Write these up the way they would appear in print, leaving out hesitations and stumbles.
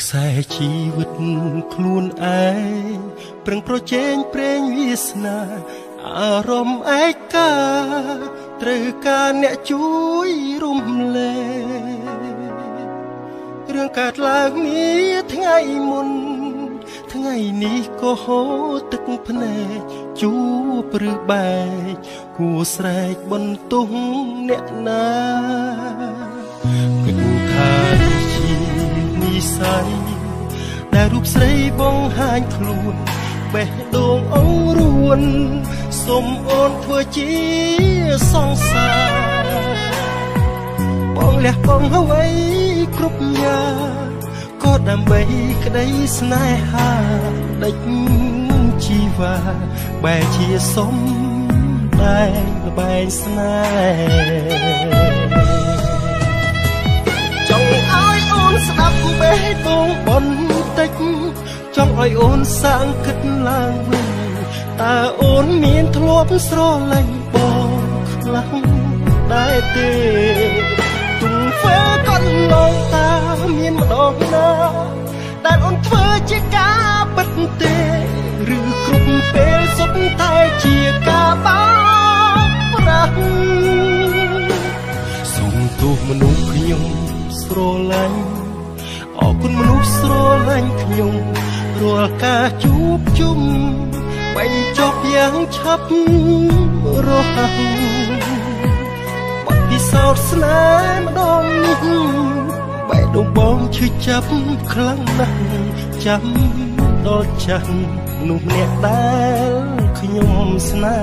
ខ្សែជីវិតខ្លួនឯងប្រឹងប្រជែងព្រេងវាសនាអារម្មណ៍ឯកាត្រូវការអ្នកជួយរំលែករឿងកើតឡើងនេះថ្ងៃមុនថ្ងៃនេះក៏ហូរទឹកភ្នែកជួបឬបែកគួស្រែកបន្ទោសអ្នកណាគិតថាជានិស្ស័យដែលរូបស្រីបង្ហាញខ្លួនបេះដូងអង្រួនសុំអូនធ្វើជាសង្សារបងលះបង់អ្វីគ្រប់យ៉ាងក៏ដើម្បីក្តីស្នេហាដេចជីវ៉ាបែរជាសុំតែល្បែងស្នេហ៍ចង់ឲ្យអូនស្ដាប់បេះដូងបន្តិចចង់ឲ្យអូនសាងគិតឡើងវិញតើអូនមានធ្លាប់ស្រឡាញ់បងខ្លាំងដែរទេទុំធ្វើកន្លងតាមានម្ដងណាដែលអូនធ្វើជាការពិតទេឬគ្រប់ពេលសុទ្ធតែជាការបោកប្រាស់សូមទោសមនុស្សខ្ញុំស្រឡាញ់អរគុណមនុស្សស្រឡាញ់ខ្ញុំរាល់ការជួបជុំបញ្ចប់យ៉ាងឆាប់រហ័សបទពិសោធន៍ស្នេហ៍ម្ដងនេះបែរដូងបងឈឺចាប់ខ្លាំងណាស់ចាំដល់ចាស់នោះអ្នកដែលខ្ញុំស្នេ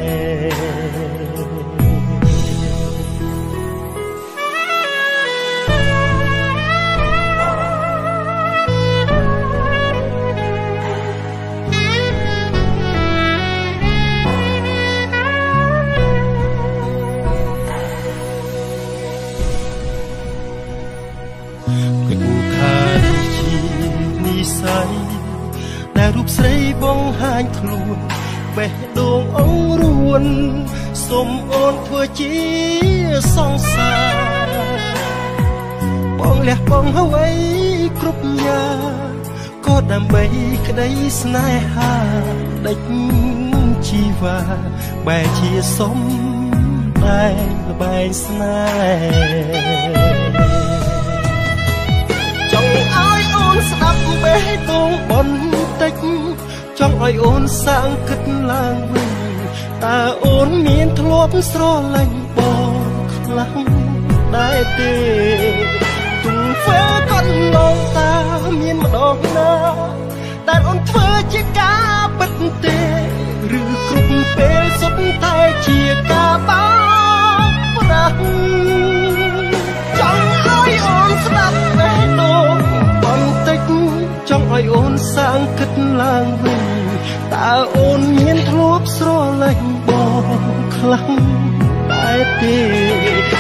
ដែលរូបស្រីបង្ហាញខ្លួនបេះដូងអង្រួនសុំអូនធ្វើជាសង្សារបងលះបង់អ្វីគ្រប់យ៉ាងក៏ដើម្បីក្តីស្នេហាដេចជីវ៉ាបែរជាសុំតែល្បែងស្នេហ៍ចង់ឲ្យអូនស្ដាប់បេះដូងបន្តិចចង់ឲ្យអូនសាងគិតឡើងវិញតើអូនមានធ្លាប់ស្រឡាញ់បងខ្លាំងដែរទេទុំធ្វើកន្លងតាមានម្ដងណាតែអូនធ្វើជាការពិតទេឬគ្រប់ពេលសុទ្ធតែជាការបោកប្រាស់ចង់ឲ្យអូនស្ដាប់បេះដូងបន្តិចចង់ឲ្យអូនសាងគិតឡើងវិញតើអូនមានធ្លាប់ស្រឡាញ់បងខ្លាំងដែរទេ